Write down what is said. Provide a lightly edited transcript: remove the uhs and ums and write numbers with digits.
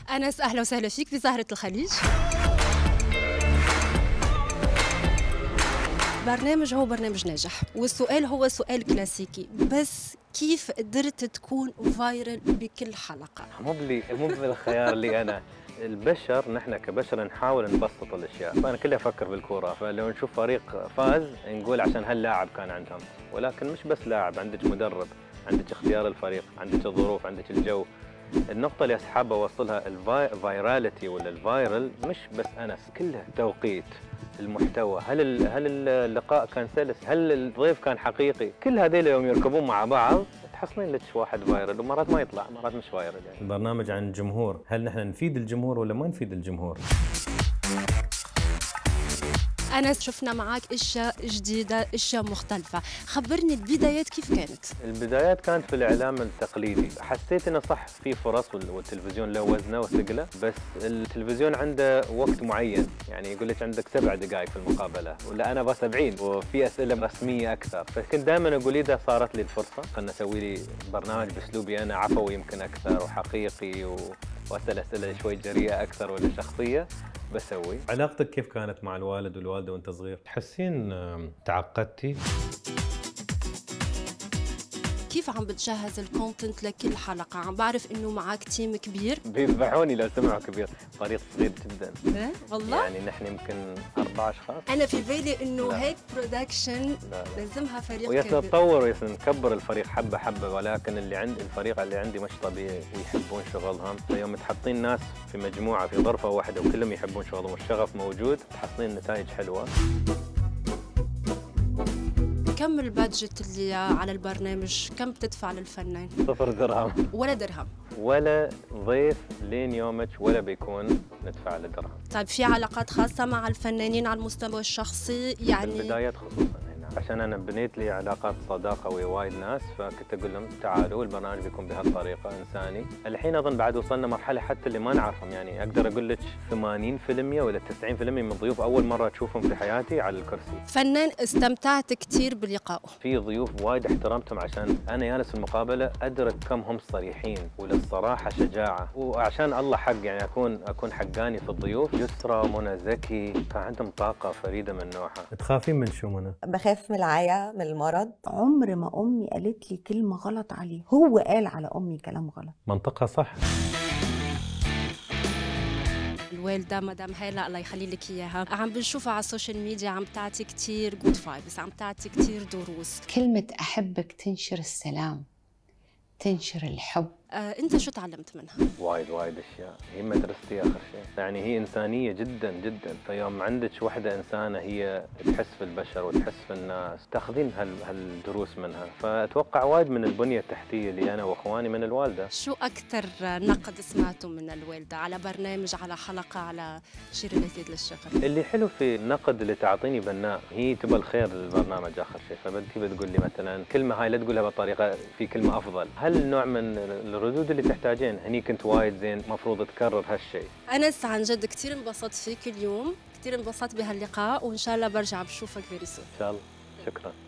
أنس أهلا وسهلا فيك في زهرة الخليج. برنامج هو برنامج ناجح، والسؤال هو سؤال كلاسيكي، بس كيف قدرت تكون فايرل بكل حلقة؟ مو بالخيار اللي أنا. البشر نحن كبشر نحاول نبسط الاشياء، فانا كله افكر بالكوره، فلو نشوف فريق فاز نقول عشان هاللاعب كان عندهم، ولكن مش بس لاعب، عندك مدرب، عندك اختيار الفريق، عندك الظروف، عندك الجو. النقطة اللي حابة أوصلها الفايراليتي ولا الفايرل مش بس أنس، كله توقيت، المحتوى، هل اللقاء كان سلس، هل الضيف كان حقيقي، كل هذيل يوم يركبون مع بعض تحصلين لك واحد فايرل، ومرات ما يطلع، مرات مش فايرل. يعني البرنامج عن الجمهور، هل نحن نفيد الجمهور ولا ما نفيد الجمهور؟ أنس شفنا معك أشياء جديدة، أشياء مختلفة، خبرني البدايات كيف كانت؟ البدايات كانت في الإعلام التقليدي، حسيت إنه صح في فرص والتلفزيون له وزنه وثقله، بس التلفزيون عنده وقت معين، يعني يقول لك عندك 7 دقائق في المقابلة، ولا أنا ابغى 70 وفي أسئلة رسمية أكثر، فكنت دائما أقول إذا صارت لي الفرصة خلنا أسوي لي برنامج بأسلوبي أنا عفوي يمكن أكثر وحقيقي وأسأل أسئلة شوي جريئة أكثر ولا شخصية بسوي. علاقتك كيف كانت مع الوالد والوالدة وأنت صغير؟ تحسين تعقدتي؟ كيف عم بتجهز الكونتنت لكل حلقة؟ عم بعرف إنه معك تيم كبير. بيذبحوني لو سمعوا كبير، فريق صغير جدا. والله؟ يعني نحن يمكن 4 أشخاص. أنا في بالي إنه هيك برودكشن لازمها فريق كبير. ويتطور نكبر الفريق حبة حبة، ولكن الفريق اللي عندي مش طبيعي ويحبون شغلهم، فيوم تحطين ناس في مجموعة في غرفة واحدة وكلهم يحبون شغلهم والشغف موجود تحصلين نتائج حلوة. كم البادجت اللي على البرنامج؟ كم بتدفع للفنان؟ 0 درهم. ولا درهم؟ ولا ضيف لين يومك ولا بيكون ندفع له درهم. طيب في علاقات خاصة مع الفنانين على المستوى الشخصي يعني؟ في البدايات خصوصا هنا، عشان أنا بنيت لي علاقات صداقة ويا وايد ناس، فكنت أقول لهم تعالوا البرنامج بيكون بهالطريقة إنساني. الحين أظن بعد وصلنا مرحلة حتى اللي ما نعرفهم، يعني أقدر أقول لك 80% ولا 90% من الضيوف أول مرة أشوفهم في حياتي على الكرسي. فنان استمتعت كثير بلقائه. في ضيوف وايد احترمتهم عشان أنا جالس في المقابلة أدرك كم هم صريحين، وللصراحة شجاعة، وعشان الله حق يعني أكون حقاني في الضيوف. يسرى، منى زكي، كان عندهم طاقة فريدة من نوعها. تخافين من شو منى؟ بخاف من العيا، من المرض. عمر ما أمي قالت لي كلمة غلط عليه، هو قال على أمي كلام غلط. منطقة صح. الوالدة مدام هالة الله يخلي لك إياها عم بنشوفها على السوشيال ميديا عم تعطي كتير جود فايبس، عم تعطي كتير دروس. كلمة أحبك تنشر السلام، تنشر الحب. أنت شو تعلمت منها؟ وايد أشياء. هي مدرستي آخر شيء، يعني هي إنسانية جدا جدا، فيوم عندك وحدة إنسانة هي تحس في البشر وتحس في الناس تاخذين هالدروس منها، فأتوقع وايد من البنية التحتية اللي أنا وأخواني من الوالدة. شو أكثر نقد سمعته من الوالدة على برنامج، على حلقة، على شيء ريليتد للشغل؟ اللي حلو في النقد اللي تعطيني بناء، هي تبى الخير للبرنامج آخر شيء، فبدي بتقول لي مثلا كلمة هاي لا تقولها بطريقة، في كلمة أفضل، هل نوع من الردود اللي تحتاجين، هني كنت وايد زين، مفروض تكرر هالشيء. أنس عن جد كثير انبسطت فيك اليوم، كثير انبسطت بهاللقاء، وإن شاء الله برجع بشوفك فيري سون. إن شاء الله. شكرا.